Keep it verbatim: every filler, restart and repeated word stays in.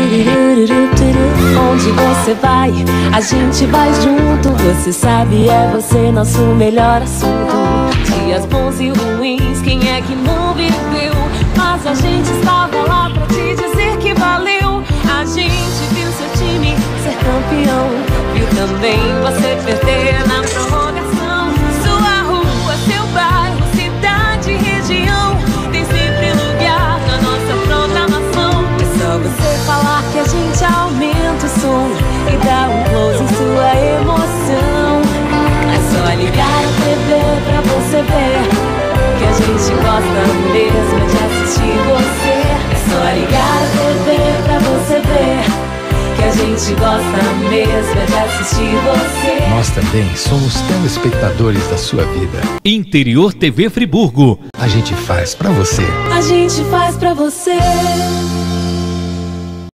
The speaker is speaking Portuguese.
Onde você vai, a gente vai junto. Você sabe, é você nosso melhor assunto. Dias bons e ruins, quem é que não viveu? Mas a gente estava lá pra te dizer que valeu. A gente viu seu time ser campeão, viu também você perder na prorrogação. Sua rua, seu bairro, cidade, região, tem sempre lugar na nossa programação. É só você falar que a gente aumenta o som e dá um close em sua emoção. É só ligar a T V pra você ver que a gente gosta mesmo de assistir você. É só ligar a T V pra você ver que a gente gosta mesmo de assistir você. Nós também somos telespectadores da sua vida. Interior T V Friburgo. A gente faz pra você. A gente faz pra você.